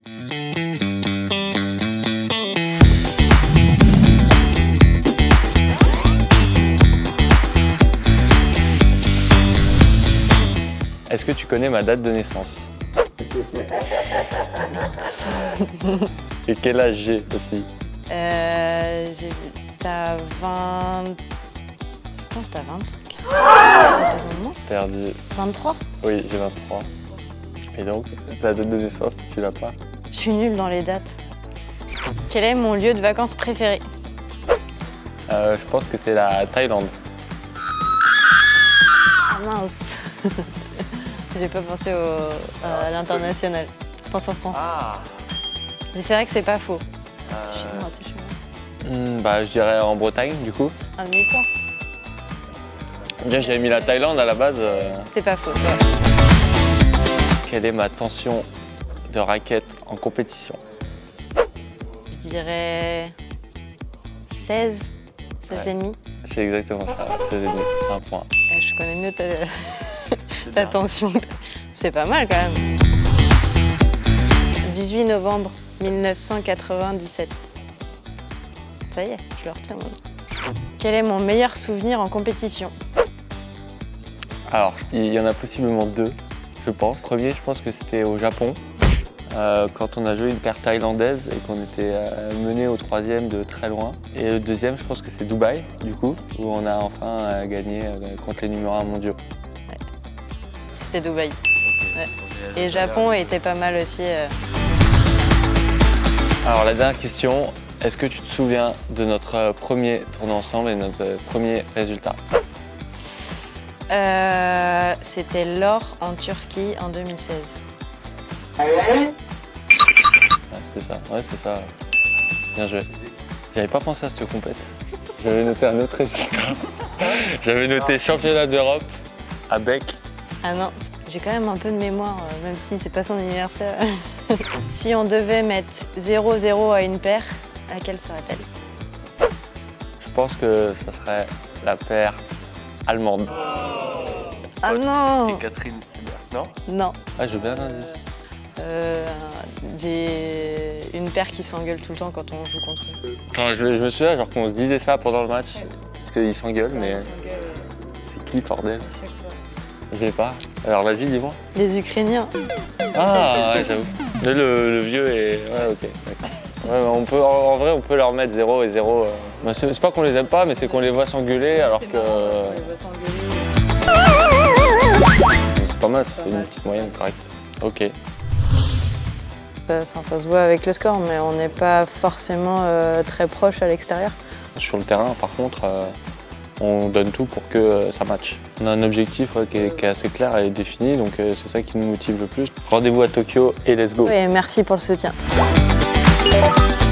Est-ce que tu connais ma date de naissance? Et quel âge j'ai aussi? T'as 20... Je pense que t'as 25. T'as 2 ans de moins? Perdu. 23? Oui, j'ai 23. Et donc, la date de naissance, tu l'as pas? Je suis nulle dans les dates. Quel est mon lieu de vacances préféré? Je pense que c'est la Thaïlande. Ah mince. J'ai pas pensé à l'international. Je pense en France. Ah. Mais c'est vrai que c'est pas faux. C'est chez moi, c'est chez moi. Bah, je dirais en Bretagne, du coup. Un demi-point. Bien, j'avais mis la Thaïlande à la base. C'est pas faux, c'est vrai. Quelle est ma tension de raquette en compétition? Je dirais 16, 16 et demi. C'est exactement ça, 16,5, un point. Je connais mieux ta tension. C'est pas mal quand même. 18 novembre 1997. Ça y est, je le retiens maintenant. Quel est mon meilleur souvenir en compétition? Alors, il y en a possiblement deux, je pense. Le premier, je pense que c'était au Japon, quand on a joué une paire thaïlandaise et qu'on était mené au troisième de très loin. Et le deuxième, je pense que c'est Dubaï, du coup, où on a enfin gagné contre les numéros 1 mondiaux. Ouais. C'était Dubaï. Ouais. Et Japon était pas mal aussi. Alors, la dernière question, est-ce que tu te souviens de notre premier tournoi ensemble et notre premier résultat? C'était l'or en Turquie en 2016. Ouais, c'est ça, ouais, c'est ça. Bien joué. J'avais pas pensé à cette compète. J'avais noté un autre résultat. J'avais noté championnat d'Europe à Bec. Ah non, j'ai quand même un peu de mémoire, même si c'est pas son anniversaire. Si on devait mettre 0-0 à une paire, à quelle serait-elle? Je pense que ça serait la paire allemande. Ah non! Et Catherine Sibert, non? Non. Ah, je veux bien un indice. Une paire qui s'engueule tout le temps quand on joue contre eux. Enfin, je me souviens genre qu'on se disait ça pendant le match, parce qu'ils s'engueulent, mais c'est qui, bordel? Je l'ai pas. Alors vas-y, dis-moi. Les Ukrainiens. Ah, ouais, j'avoue. Le vieux est... Ouais, ok, d'accord. Ouais, on peut, en vrai, on peut leur mettre 0 et 0. Bah, c'est pas qu'on les aime pas, mais c'est qu'on les voit s'engueuler alors que... C'est pas mal, ça fait une petite moyenne correcte. Ok. Enfin, ça se voit avec le score, mais on n'est pas forcément très proche à l'extérieur. Sur le terrain, par contre, on donne tout pour que ça matche. On a un objectif qui est assez clair et défini, donc c'est ça qui nous motive le plus. Rendez-vous à Tokyo et let's go. Et merci pour le soutien.